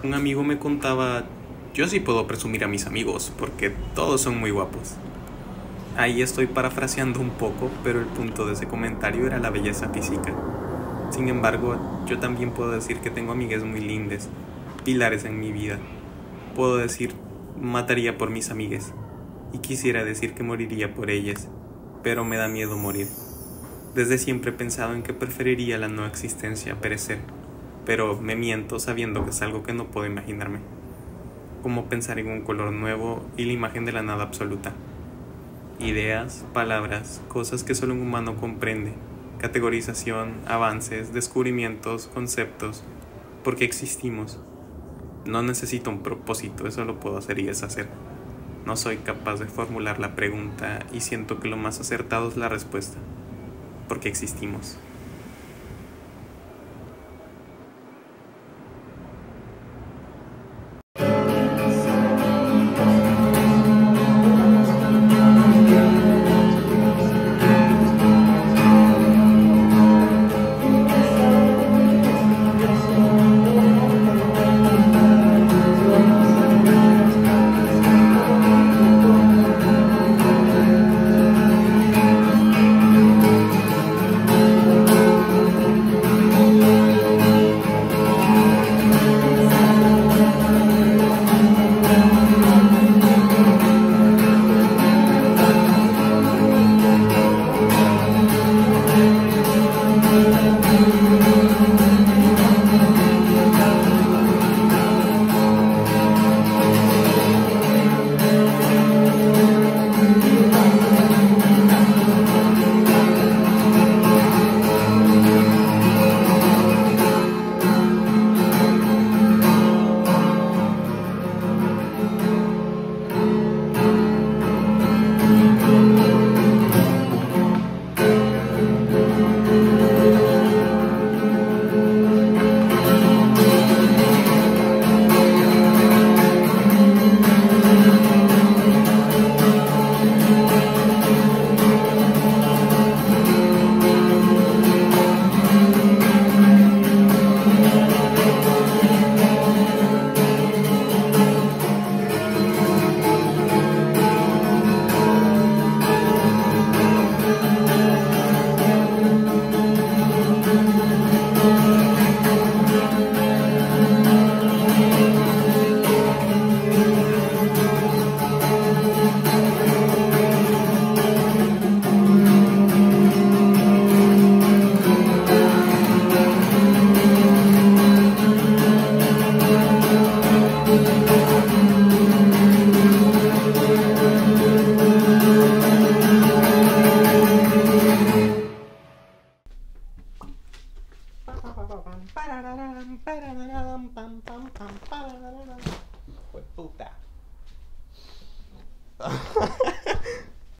Un amigo me contaba, yo sí puedo presumir a mis amigos porque todos son muy guapos. Ahí estoy parafraseando un poco, pero el punto de ese comentario era la belleza física. Sin embargo, yo también puedo decir que tengo amigas muy lindas, pilares en mi vida. Puedo decir, mataría por mis amigas, y quisiera decir que moriría por ellas, pero me da miedo morir. Desde siempre he pensado en que preferiría la no existencia a perecer, pero me miento sabiendo que es algo que no puedo imaginarme. Como pensar en un color nuevo y la imagen de la nada absoluta. Ideas, palabras, cosas que solo un humano comprende, categorización, avances, descubrimientos, conceptos, porque existimos. No necesito un propósito, eso lo puedo hacer y deshacer. No soy capaz de formular la pregunta y siento que lo más acertado es la respuesta, porque existimos. Puta.